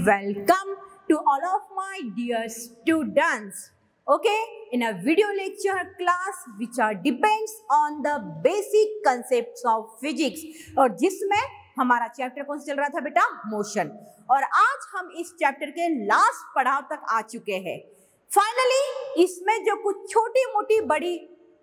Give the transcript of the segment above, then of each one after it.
welcome to all of my dear students. Okay, in a video lecture class which depends on the basic concepts of physics और जिसमें हमारा chapter कौन सा चल रहा था बेटा, मोशन। और आज हम इस चैप्टर के लास्ट पड़ाव तक आ चुके हैं। फाइनली इसमें जो कुछ छोटी मोटी बड़ी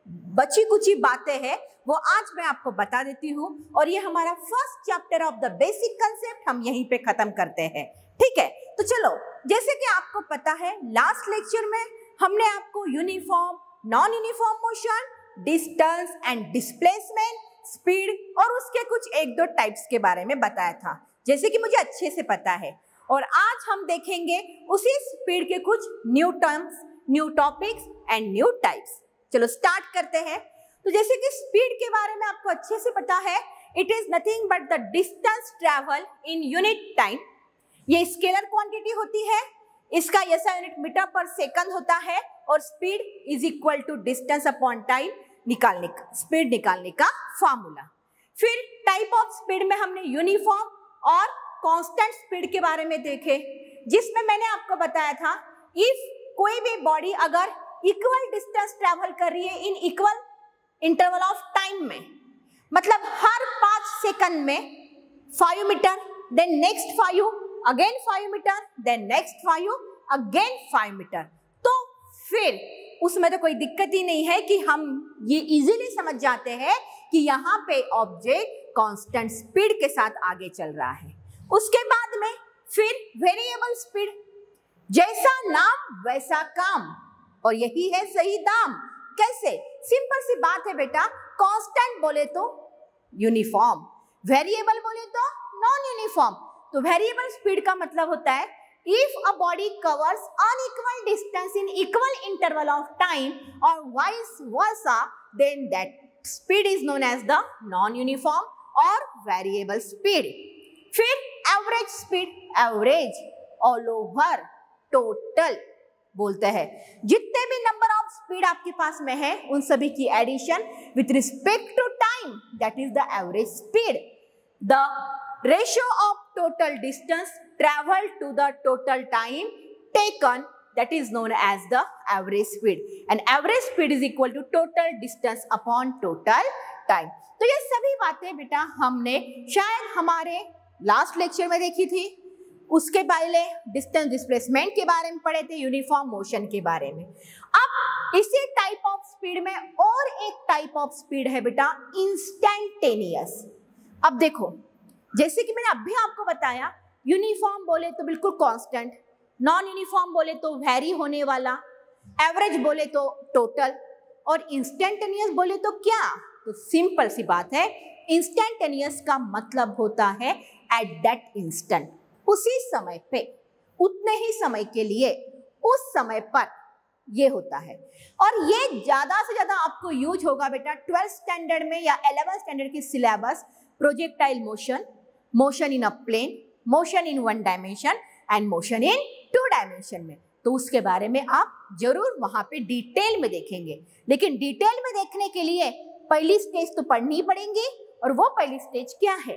बची कुची बातें हैं वो आज मैं आपको बता देती हूँ और ये हमारा first chapter of the basic concept हम यहीं पे खत्म करते हैं। ठीक है, तो चलो, जैसे कि आपको पता है लास्ट लेक्चर में हमने आपको uniform, non uniform motion, distance and displacement, speed और उसके कुछ एक दो टाइप्स के बारे में बताया था, जैसे कि मुझे अच्छे से पता है। और आज हम देखेंगे उसी स्पीड के कुछ new terms, new topics and new types. चलो स्टार्ट करते हैं। तो जैसे कि स्पीड के बारे में आपको अच्छे से पता है, it is nothing but the distance travel in unit time. ये स्केलर क्वांटिटी होती है, इसका ऐसा यूनिट मीटर पर सेकंड होता है और speed is equal to distance upon time निकालने का, स्पीड निकालने का फार्मूला। फिर टाइप ऑफ स्पीड में हमने यूनिफॉर्म और कांस्टेंट स्पीड के बारे में देखे, जिसमें मैंने आपको बताया था इफ कोई भी बॉडी अगर इक्वल डिस्टेंस ट्रेवल कर रही है in equal interval of time में, मतलब हर 5 सेकंड में 5 metre, then next 5, again 5 metre, then next 5, again 5 metre, तो फिर उसमें तो कोई दिक्कत ही नहीं है कि हम ये इजीली समझ जाते हैं कि यहाँ पे ऑब्जेक्ट कांस्टेंट स्पीड के साथ आगे चल रहा है। उसके बाद में फिर वेरिएबल स्पीड, जैसा नाम वैसा काम, और यही है सही दाम। कैसे? सिंपल सी बात है बेटा, कांस्टेंट बोले तो यूनिफॉर्म, वेरिएबल बोले तो नॉन यूनिफॉर्म। तो वेरिएबल स्पीड का मतलब होता है if a body covers unequal distance in equal interval of time और vice versa, then that speed is known as the non uniform और वेरिएबल स्पीड। फिर average speed, average, all over, total बोलते हैं। जितने भी नंबर ऑफ स्पीड आपके पास में है उन सभी की addition with respect to time, that is the average speed. The ratio of total distance travel to the total time taken, that is known as the average speed, and average speed is equal to total distance upon total time। तो ये सभी बातें बेटा हमने शायद हमारे last lecture में देखी थी, उसके पहले डिस्टेंस डिस्प्लेसमेंट के बारे में पढ़े थे, यूनिफॉर्म मोशन के बारे में। अब इसी टाइप ऑफ स्पीड में और एक टाइप ऑफ स्पीड है बेटा इंस्टेंटेनियस। अब देखो, जैसे कि मैंने अभी आपको बताया, यूनिफॉर्म बोले तो बिल्कुल कांस्टेंट, नॉन यूनिफॉर्म बोले तो वेरी होने वाला, एवरेज बोले तो टोटल, और इंस्टेंटेनियस बोले तो क्या? तो सिंपल सी बात है, इंस्टेंटेनियस का मतलब होता है एट दैट इंस्टेंट, उसी समय पे, उतने ही समय के लिए, उस समय पर ये होता है। और ये ज्यादा से ज्यादा आपको यूज होगा बेटा 12th स्टैंडर्ड में या 11th स्टैंडर्ड की syllabus, projectile motion, motion in a plane, motion in 1 dimension and motion in 2 dimension में। तो उसके बारे में आप जरूर वहां पे डिटेल में देखेंगे, लेकिन डिटेल में देखने के लिए पहली स्टेज तो पढ़नी ही पड़ेगी, और वो पहली स्टेज क्या है?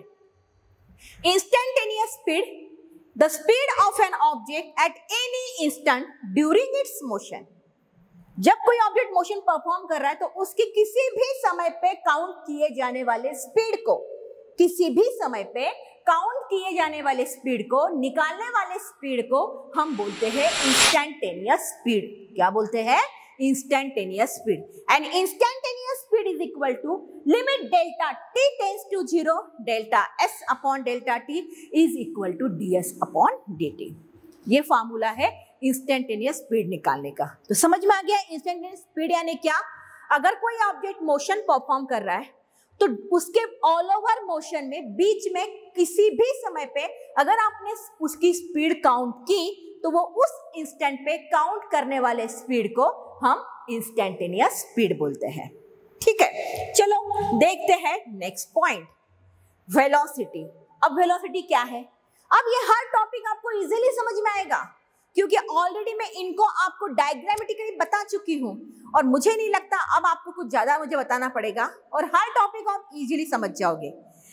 Instantaneous speed, the speed of an object at any instant during its motion. जब कोई ऑब्जेक्ट मोशन परफॉर्म कर रहा है तो उसकी किसी भी समय पे काउंट किए जाने वाले स्पीड को, किसी भी समय पे काउंट किए जाने वाले स्पीड को, निकालने वाले स्पीड को हम बोलते हैं इंस्टेंटेनियस स्पीड। क्या बोलते हैं? Instantaneous speed. And instantaneous speed is equal to limit delta t tends to 0, delta s upon delta t is equal to ds upon dt। ये फार्मूला है इंस्टेंटेनियस स्पीड निकालने का। तो समझ में आ गया इंस्टेंटेनियस स्पीड यानी क्या? अगर कोई ऑब्जेक्ट मोशन परफॉर्म कर रहा है तो उसके ऑल ओवर मोशन में बीच में किसी भी समय पे अगर आपने उसकी स्पीड काउंट की तो वो उस इंस्टेंट पे काउंट करने वाले स्पीड को हम इंस्टेंटेनियस स्पीड बोलते हैं। ठीक है, चलो देखते हैं नेक्स्ट पॉइंट, वेलोसिटी। अब वेलोसिटी क्या है? अब ये हर टॉपिक आपको इजीली समझ में आएगा क्योंकि ऑलरेडी मैं इनको आपको डायग्रामेटिकली बता चुकी हूँ और मुझे नहीं लगता अब आपको कुछ ज्यादा मुझे बताना पड़ेगा और हर टॉपिक आप इजीली समझ जाओगे।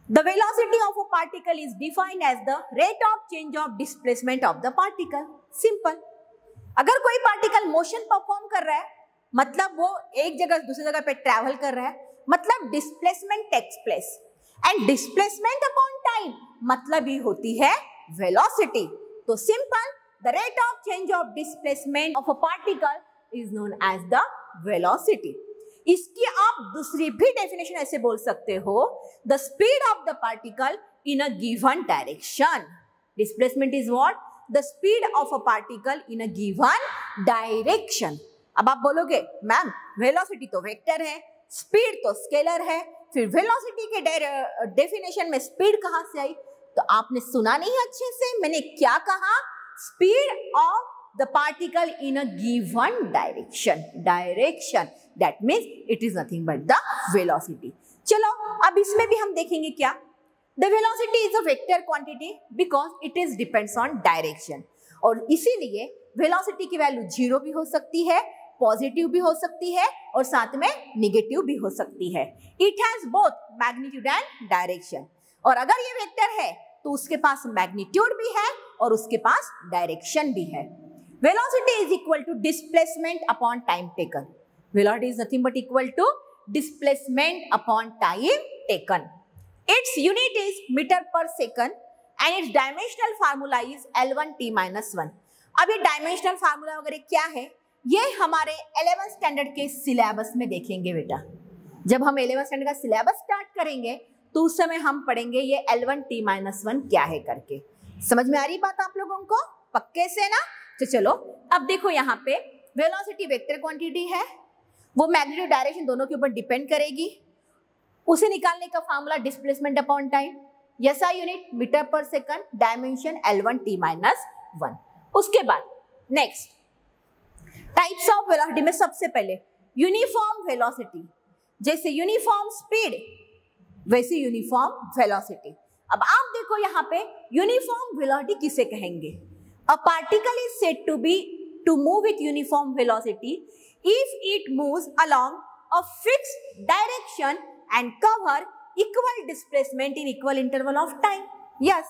The velocity of a particle is defined as the rate of change of displacement of the particle. Simple. अगर कोई पार्टिकल मोशन परफॉर्म कर रहा है, मतलब वो एक जगह दूसरी जगह पे ट्रैवल कर रहा है, मतलब displacement takes place, and displacement upon time मतलब ही होती है वेलोसिटी. तो simple, the rate of change of displacement of a particle is known as the velocity. इसकी आप दूसरी भी डेफिनेशन ऐसे बोल सकते हो, the speed of the particle in a given direction. Displacement is what? The speed of a particle in a given direction. अब आप बोलोगे मैम वेलोसिटी तो वेक्टर है, स्पीड तो स्केलर है, फिर वेलोसिटी के डेफिनेशन में स्पीड कहां से आई? तो आपने सुना नहीं अच्छे से, मैंने क्या कहा? Speed of the particle in a given direction. That means it is nothing but the velocity. चलो अब इसमें भी हम देखेंगे क्या? The velocity is a vector quantity because it is depends on direction. और इसीलिए velocity की वैल्यू 0 भी हो सकती है, पॉजिटिव भी हो सकती है और साथ में निगेटिव भी हो सकती है. It has both magnitude and direction. और अगर ये वेक्टर है तो उसके पास मैग्नीट्यूड भी है और उसके पास डायरेक्शन भी है. Velocity is equal to displacement upon time taken. Velocity is nothing but equal to displacement upon time taken. Its unit is meter per second and its dimensional formula is L1T minus 1. अब ये dimensional formula वगैरह क्या है? ये हमारे 11th standard के syllabus में देखेंगे बेटा. जब हम 11th standard का सिलेबस स्टार्ट करेंगे तो उस समय हम पढ़ेंगे ये L1T minus 1 क्या है करके. समझ में आ रही बात आप लोगों को? पक्के से ना? तो चलो अब देखो यहाँ पे वेलोसिटी वेक्टर क्वांटिटी है, वो मैग्नीट्यूड डायरेक्शन दोनों के ऊपर डिपेंड करेगी. उसे निकालने का formula displacement upon time, SI unit metre पर सेकंड, डायमेंशन L1T माइनस 1. उसके बाद नेक्स्ट टाइप्स ऑफ वेलोसिटी में सबसे पहले यूनिफॉर्म वेलोसिटी. जैसे यूनिफॉर्म स्पीड वैसे यूनिफॉर्म वेलोसिटी. अब आप देखो यहाँ पे यूनिफॉर्म वेलोसिटी किसे कहेंगे? A particle is said to move with uniform velocity if it moves along a fixed direction and cover equal displacement in equal interval of time. Yes,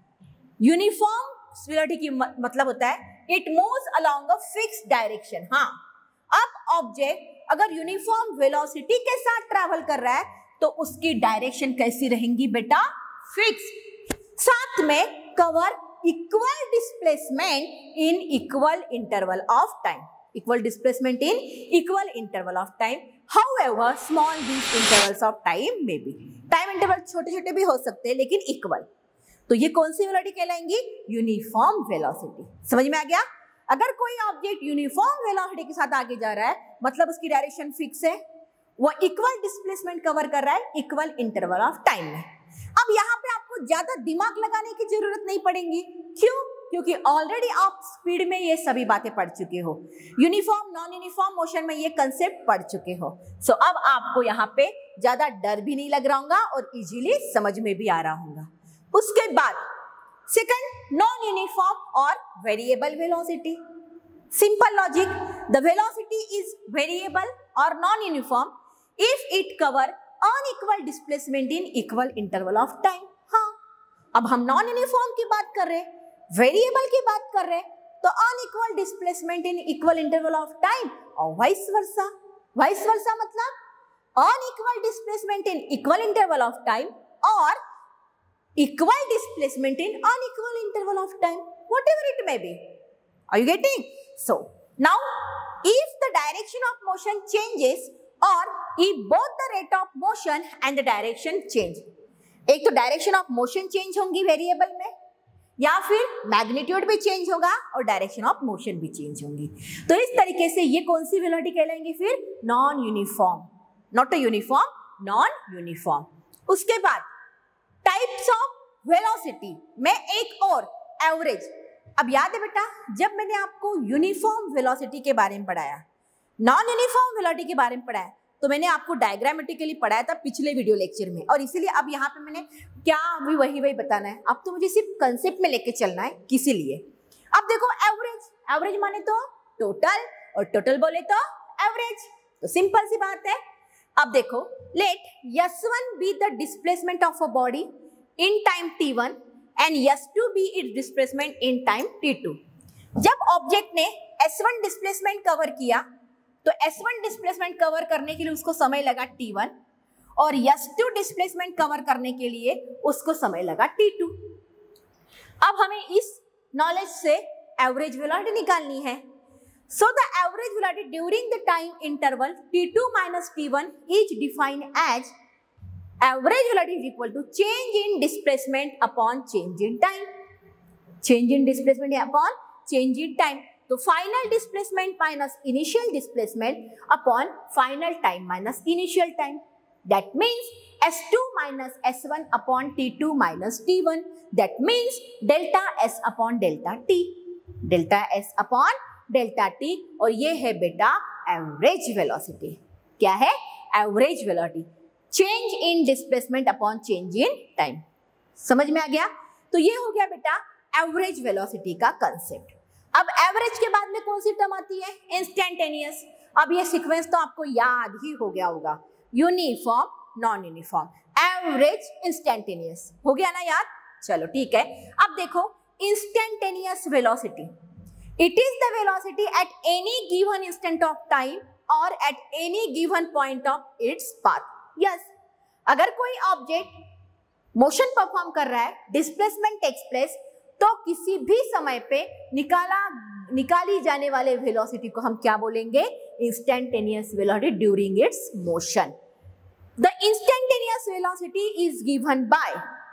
uniform velocity की मतलब होता है it moves along a fixed direction. हाँ, अब object अगर uniform velocity के साथ travel कर रहा है तो उसकी डायरेक्शन कैसी रहेंगी बेटा? फिक्स. साथ में cover equal displacement in equal interval of time. Equal displacement in equal interval of time. However small these intervals of time may be. Time interval छोटे छोटे भी हो सकते हैं लेकिन equal. तो ये कौन सी वेलोसिटी कहलाएंगी? Uniform velocity. समझ में आ गया? अगर कोई ऑब्जेक्ट यूनिफॉर्म वेलोसिटी के साथ आगे जा रहा है मतलब उसकी डायरेक्शन फिक्स है, वो इक्वल डिस्प्लेसमेंट कवर कर रहा है इक्वल इंटरवल ऑफ टाइम में. अब यहाँ पे आपको ज्यादा दिमाग लगाने की जरूरत नहीं पड़ेगी. क्यों? क्योंकि ऑलरेडी आप स्पीड में ये सभी बातें पढ़ चुके हो, यूनिफॉर्म नॉन यूनिफॉर्म मोशन में ये कंसेप्ट पढ़ चुके हो. सो अब आपको यहाँ पे ज्यादा डर भी नहीं लग रहा होगा और इजीली समझ में भी आ रहा होगा. उसके बाद सेकंड नॉन यूनिफॉर्म और variable velocity. Simple logic, the velocity is variable और non uniform if it cover unequal displacement in equal interval of time. हाँ, अब हम नॉन यूनिफॉर्म की बात कर रहे हैं, वेरिएबल की बात कर रहे हैं, तो unequal displacement in equal interval of time और वाइस वर्सा. वाइस वर्सा मतलब unequal displacement in equal interval of time और equal displacement in unequal interval of time, whatever it may be. Are you getting? So now if the direction of motion changes और if both the rate of motion and the direction change. एक तो direction of motion change होंगी variable में, या फिर magnitude भी change होगा और डायरेक्शन ऑफ मोशन भी चेंज होंगी. तो इस तरीके से ये कौन सी वेलोसिटी कहलाएंगी? फिर non uniform. Not a uniform, non uniform. उसके बाद टाइप्स ऑफ वेलोसिटी में एक और एवरेज. अब याद है बेटा, जब मैंने आपको यूनिफॉर्म वेलोसिटी के बारे में पढ़ाया, नॉन यूनिफॉर्म वेलोसिटी के बारे में पढ़ाया, तो मैंने आपको डायग्रामेटिकली पढ़ाया था पिछले वीडियो लेक्चर में, और इसीलिए अब यहाँ पे मैंने क्या भी वही बताना है. अब तो मुझे सिर्फ कंसेप्ट में लेके चलना है, किसी लिए. अब देखो एवरेज. एवरेज माने तो टोटल, और टोटल बोले तो एवरेज. तो सिंपल सी बात है, अब देखो, let S1 be the displacement of a body in time t1 and S2 be its displacement in time t2. जब ऑब्जेक्ट ने S1 डिस्प्लेसमेंट कवर किया तो S1 डिस्प्लेसमेंट कवर करने के लिए उसको समय लगा t1 और S2 डिस्प्लेसमेंट कवर करने के लिए उसको समय लगा t2. अब हमें इस नॉलेज से एवरेज वेलोसिटी निकालनी है. So the average velocity during the time interval t2 minus t1 is defined as average velocity is equal to change in displacement upon change in time. Change in displacement upon change in time. So final displacement minus initial displacement upon final time minus initial time. That means S2 minus S1 upon T2 minus T1. That means delta S upon delta T. Delta S upon delta T. और ये है बेटा average velocity. क्या है? Average velocity. Change in displacement upon change in time. समझ में आ गया? तो ये हो गया बेटा एवरेज वेलोसिटी का कंसेप्ट. अब एवरेज के बाद में कौन सी टर्म आती है? इंस्टेंटेनियस. अब ये सीक्वेंस तो आपको याद ही हो गया होगा. Uniform, non uniform, average, instantaneous. हो गया ना याद? चलो ठीक है. अब देखो instantaneous velocity. It is the velocity at any given instant of time or at any given point of its path. Yes, अगर कोई ऑब्जेक्ट मोशन परफॉर्म कर रहा है, डिस्प्लेसमेंट टेक्स प्लेस, तो किसी भी समय पे निकाली जाने वाले वेलोसिटी को हम क्या बोलेंगे? Instantaneous velocity during its motion. The instantaneous velocity is given by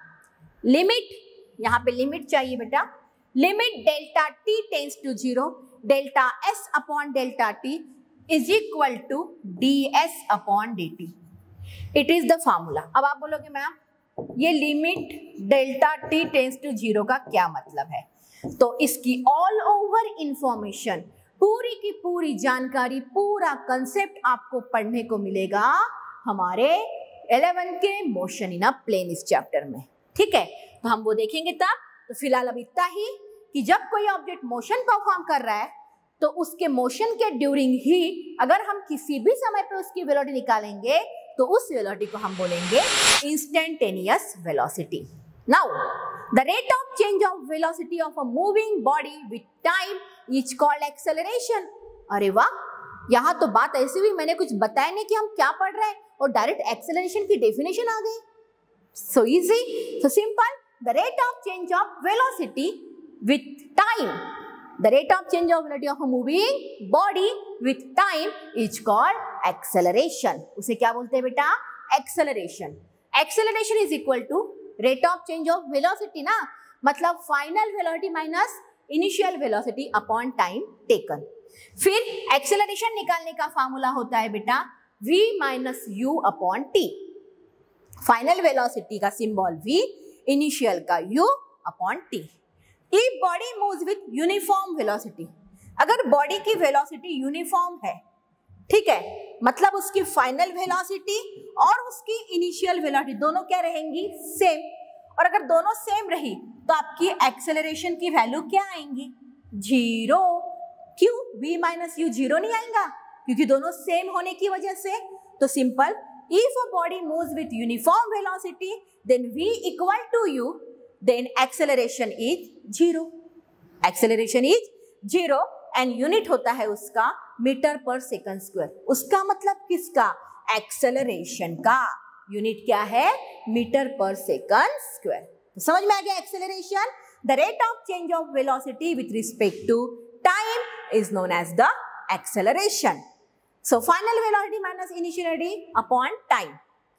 limit. यहाँ पे लिमिट चाहिए बेटा. Limit delta t tends to 0, delta s upon delta t is equal to ds upon dt. It is the formula. अब आप बोलोगे ma'am ये limit delta t tends to 0 का क्या मतलब है? तो इसकी ऑल ओवर इंफॉर्मेशन, पूरी की पूरी जानकारी, पूरा कंसेप्ट आपको पढ़ने को मिलेगा हमारे 11 के मोशन इन अ प्लेन इस चैप्टर में. ठीक है, तो हम वो देखेंगे तब. तो फिलहाल अब इतना ही कि जब कोई ऑब्जेक्ट मोशन परफॉर्म कर रहा है तो उसके मोशन के ड्यूरिंग ही अगर हम किसी भी समय पे उसकी वेलोसिटी निकालेंगे तो उस वेलोसिटी को हम बोलेंगे instantaneous velocity. Now the rate of change of velocity of a moving body with time is called acceleration. अरे वाह, यहाँ तो बात ऐसी हुई मैंने कुछ बताया नहीं कि हम क्या पढ़ रहे हैं और डायरेक्ट एक्सेलरेशन की डेफिनेशन आ गई. So easy, so simple. The rate of change of velocity with time, the rate of change of velocity of a moving body with time is called acceleration. उसे क्या बोलते हैं बेटा? acceleration. Acceleration is equal to rate of change of velocity ना, मतलब final velocity minus initial velocity upon time taken. फिर acceleration निकालने का फार्मूला होता है बेटा v minus u upon t. final velocity का सिंबल v, initial का u upon t. If body moves with uniform velocity, अगर बॉडी की वेलोसिटी यूनिफॉर्म है, ठीक है, मतलब उसकी फाइनल वेलोसिटी और उसकी इनिशियल वेलोसिटी दोनों क्या रहेंगी? सेम. और अगर दोनों सेम रही तो आपकी एक्सेलरेशन की वैल्यू क्या आएंगी? 0. क्यों? v माइनस यू 0 नहीं आएगा क्योंकि दोनों सेम होने की वजह से. तो simple, if a body moves with uniform velocity then v equal to u, then acceleration is 0. Acceleration is 0 and unit होता है उसका मीटर पर सेकंड स्क्वायर. उसका मतलब किसका? एक्सेलरेशन का. यूनिट क्या है? मीटर पर सेकंड स्क्वायर. तो समझ में आ गया acceleration. The rate of change of velocity with respect to time is known as the acceleration. So final velocity minus initial velocity upon time.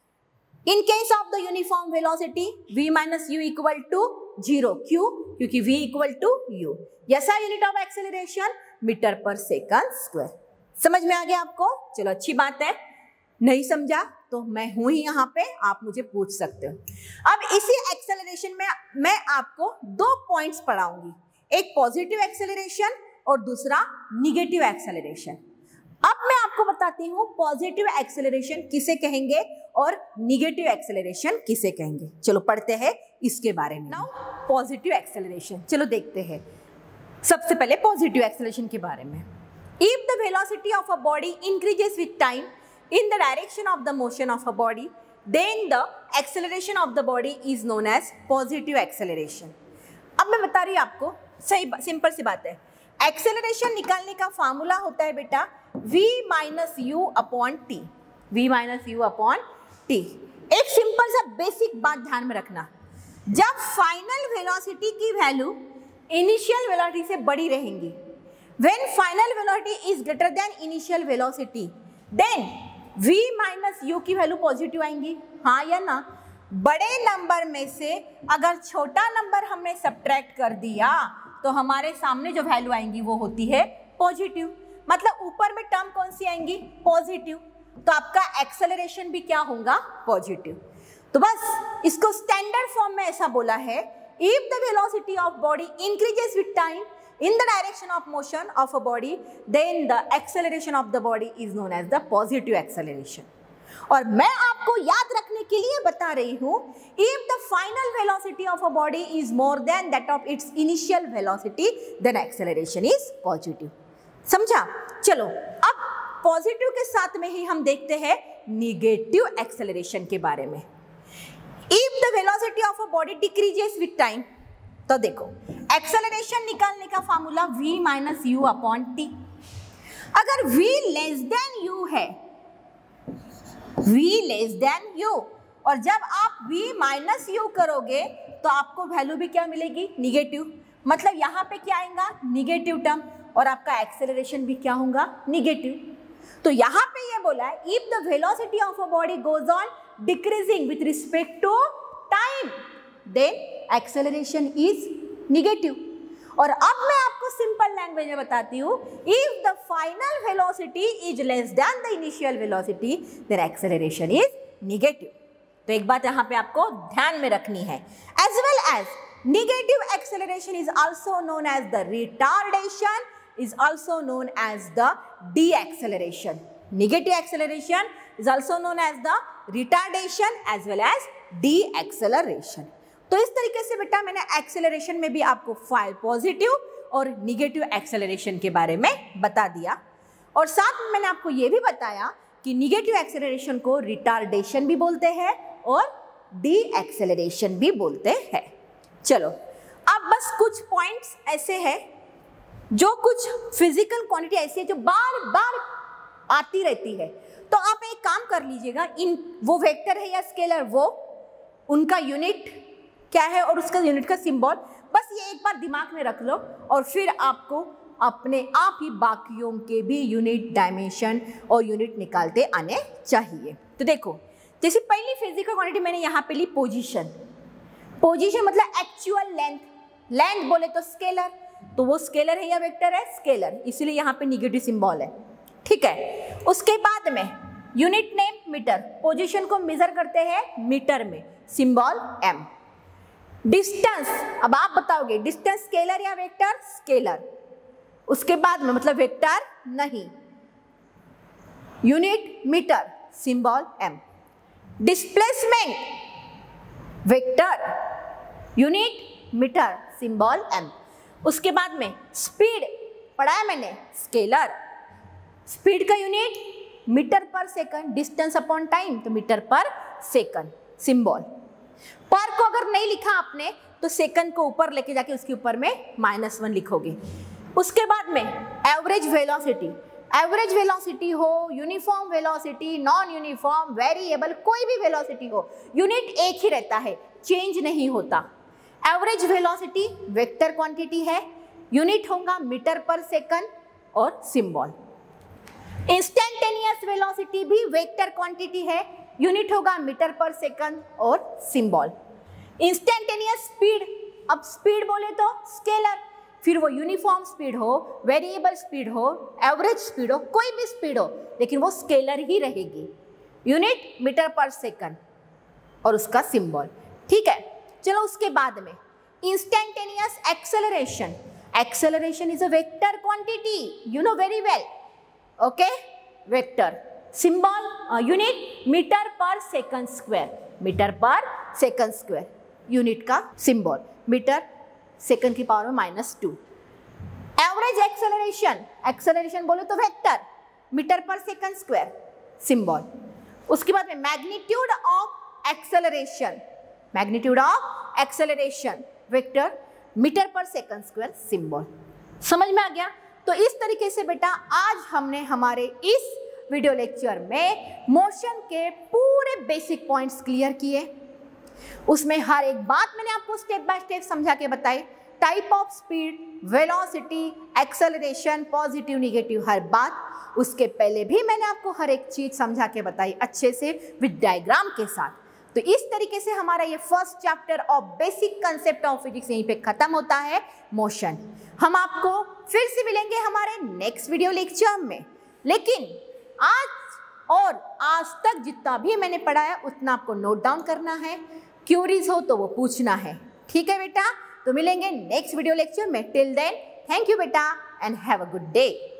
In case of the uniform velocity, v minus u equal to 0. क्यों? क्योंकि v equal to u. ऐसा unit of acceleration metre पर second square. समझ में आ गया आपको? चलो अच्छी बात है. नहीं समझा तो मैं हूं ही यहाँ पे, आप मुझे पूछ सकते हो. अब इसी एक्सेलरेशन में मैं आपको 2 पॉइंट्स पढ़ाऊंगी. एक पॉजिटिव एक्सेलरेशन और दूसरा निगेटिव एक्सेलरेशन. अब मैं आपको बताती हूँ पॉजिटिव एक्सेलरेशन किसे कहेंगे और निगेटिव एक्सेलरेशन किसे कहेंगे. चलो पढ़ते हैं इसके बारे में. नाउ पॉजिटिव एक्सेलरेशन, चलो देखते हैं. सबसे पहले पॉजिटिव एक्सेलरेशन के बारे में. If the velocity of a body increases with time in the direction of the motion of a body, then the acceleration of the body is known as positive acceleration. अब मैं बता रही हूँ आपको, सही सिंपल सी बात है, एक्सेलरेशन निकालने का फार्मूला होता है बेटा v minus u upon t, v minus u upon t. एक सिंपल सा बेसिक बात ध्यान में रखना, जब फाइनल वेलोसिटी की वैल्यू इनिशियल वेलोसिटी से बड़ी रहेंगी, when final velocity is greater than initial velocity, then v minus u की वैल्यू पॉजिटिव आएंगी, हाँ या ना। बड़े नंबर में से अगर छोटा नंबर हमने सब्ट्रैक्ट कर दिया तो हमारे सामने जो वैल्यू आएंगी वो होती है पॉजिटिव, मतलब ऊपर में टर्म कौन सी आएंगी, पॉजिटिव, तो आपका एक्सेलरेशन भी क्या होगा, पॉजिटिव। तो बस इसको स्टैंडर्ड फॉर्म में ऐसा बोला है, if the velocity of body increases with time in the direction of motion of a body, then the acceleration of the body is known as the positive acceleration. और मैं आपको याद रखने के लिए बता रही हूँ, if the final velocity of a body is more than that of its initial velocity, then acceleration is positive. समझा? चलो अब पॉजिटिव के साथ में ही हम देखते हैं निगेटिव एक्सेलरेशन के बारे में। If the velocity of a body decreases with time, तो देखो एक्सेलरेशन निकालने का formula v minus u upon t. अगर v लेस देन यू है, v लेस देन यू, और जब आप v माइनस यू करोगे तो आपको वैल्यू भी क्या मिलेगी, निगेटिव, मतलब यहाँ पे क्या आएगा, निगेटिव टर्म, और आपका एक्सेलरेशन भी क्या होगा, निगेटिव। तो यहाँ पे ये बोला है, if the velocity of a body goes on decreasing with respect to time, then acceleration is negative. और अब मैं आपको सिंपल लैंग्वेज में बताती हूँ, if the final velocity is less than the initial velocity, then acceleration is negative. तो एक बात यहाँ पे आपको ध्यान में रखनी है, as well as negative acceleration is also known as the retardation, is also known as the de-acceleration. Negative acceleration is also known as the retardation as well as de-acceleration. तो इस तरीके से बेटा मैंने एक्सेलरेशन में भी आपको पॉजिटिव और निगेटिव एक्सेलरेशन के बारे में बता दिया, और साथ में मैंने आपको ये भी बताया कि निगेटिव एक्सेलरेशन को रिटार्डेशन भी बोलते हैं और डी एक्सेलरेशन भी बोलते हैं। चलो अब बस कुछ पॉइंट्स ऐसे हैं जो कुछ फिजिकल क्वांटिटी ऐसी है जो बार बार आती रहती है, तो आप एक काम कर लीजिएगा, इन वो वेक्टर है या स्केलर, वो उनका यूनिट क्या है और उसका यूनिट का सिंबल, बस ये एक बार दिमाग में रख लो, और फिर आपको अपने आप ही बाकियों के भी यूनिट, डायमेंशन और यूनिट निकालते आने चाहिए। तो देखो जैसे पहली फिजिकल क्वांटिटी मैंने यहाँ पे ली पोजीशन। पोजीशन मतलब एक्चुअल लेंथ, लेंथ बोले तो स्केलर, तो वो स्केलर है या वेक्टर है, स्केलर, इसलिए यहाँ पे निगेटिव सिंबल है, ठीक है। उसके बाद में यूनिट नेम मीटर, पोजीशन को मेजर करते हैं मीटर में, सिंबल m। डिस्टेंस, अब आप बताओगे डिस्टेंस स्केलर या वेक्टर, स्केलर। उसके बाद में मतलब वेक्टर नहीं, unit metre, symbol m। Displacement vector, unit metre, symbol m। उसके बाद में स्पीड पढ़ा है मैंने, स्केलर, स्पीड का यूनिट मीटर पर सेकंड, डिस्टेंस अपॉन टाइम तो मीटर पर सेकंड, सिंबल। पर को अगर नहीं लिखा आपने तो सेकंड को ऊपर लेके जाके उसके ऊपर में -1 लिखोगे। उसके बाद में एवरेज वेलोसिटी, एवरेज वेलोसिटी हो, uniform velocity, non uniform, variable, कोई भी वेलोसिटी हो, यूनिट एक ही रहता है, चेंज नहीं होता। एवरेज वेलोसिटी वेक्टर क्वांटिटी है, यूनिट होगा मीटर पर सेकंड और सिंबल। इंस्टेंटेनियस वेलोसिटी भी वेक्टर क्वांटिटी है, यूनिट होगा मीटर पर सेकंड और सिंबल। इंस्टेंटेनियस स्पीड, अब स्पीड बोले तो स्केलर, फिर वो यूनिफॉर्म स्पीड हो, वेरिएबल स्पीड हो, एवरेज स्पीड हो, कोई भी स्पीड हो, लेकिन वो स्केलर ही रहेगी, यूनिट मीटर पर सेकंड और उसका सिंबल, ठीक है। चलो उसके बाद में instantaneous acceleration, acceleration is a vector quantity, you know very well, okay, vector, symbol, unit metre पर सेकंड स्क्वायर, मीटर पर सेकंड स्क्वायर, यूनिट का सिंबल, मीटर सेकंड की पावर में -2। एवरेज एक्सेलरेशन, एक्सेलरेशन बोले तो वेक्टर, मीटर पर second square, symbol. उसके बाद में magnitude of acceleration, magnitude of acceleration vector metre पर सेकंड स्क्वायर सिंबल। समझ में आ गया? तो इस तरीके से बेटा आज हमने हमारे इस वीडियो लेक्चर में मोशन के पूरे बेसिक पॉइंट्स क्लियर किए। उसमें हर एक बात मैंने आपको स्टेप बाय स्टेप समझा के बताई। Type of speed, velocity, acceleration, positive negative, हर बात। उसके पहले भी मैंने आपको हर एक चीज समझा के बताई अच्छे से विद डायग्राम के साथ। तो इस तरीके से हमारा ये first chapter of basic concept of physics यहीं पे खत्म होता है, मोशन। हम आपको फिर से मिलेंगे हमारे नेक्स्ट वीडियो लेक्चर में। लेकिन आज तक जितना भी मैंने पढ़ाया उतना आपको नोट डाउन करना है, क्यूरीज हो तो वो पूछना है। ठीक है बेटा? तो मिलेंगे नेक्स्ट वीडियो लेक्चर में। टिल देन थैंक यू बेटा and have a good day.